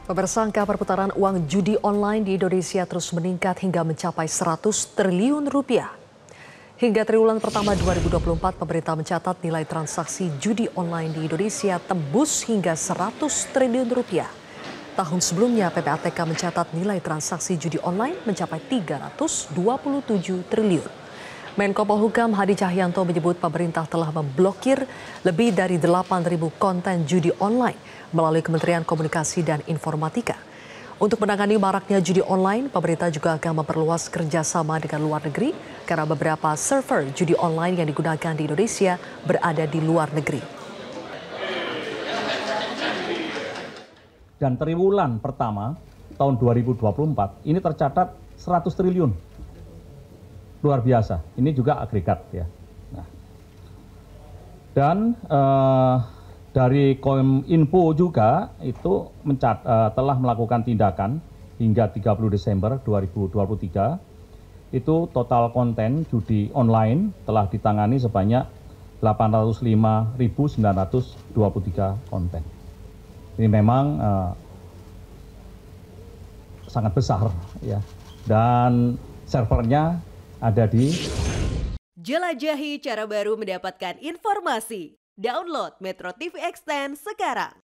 Pemirsa, angka perputaran uang judi online di Indonesia terus meningkat hingga mencapai 100 triliun rupiah. Hingga triwulan pertama 2024, pemerintah mencatat nilai transaksi judi online di Indonesia tembus hingga 100 triliun rupiah. Tahun sebelumnya, PPATK mencatat nilai transaksi judi online mencapai 327 triliun. Menko Polhukam Hadi Cahyanto menyebut pemerintah telah memblokir lebih dari 8.000 konten judi online melalui Kementerian Komunikasi dan Informatika. Untuk menangani maraknya judi online, pemerintah juga akan memperluas kerjasama dengan luar negeri karena beberapa server judi online yang digunakan di Indonesia berada di luar negeri. Dan triwulan pertama tahun 2024 ini tercatat 100 triliun. Luar biasa, ini juga agregat ya. Nah, dan dari Kominfo juga itu telah melakukan tindakan hingga 30 Desember 2023, itu total konten judi online telah ditangani sebanyak 805.923 konten. Ini memang sangat besar ya, dan servernya ada di. Jelajahi cara baru mendapatkan informasi. Download Metro TV Extend sekarang.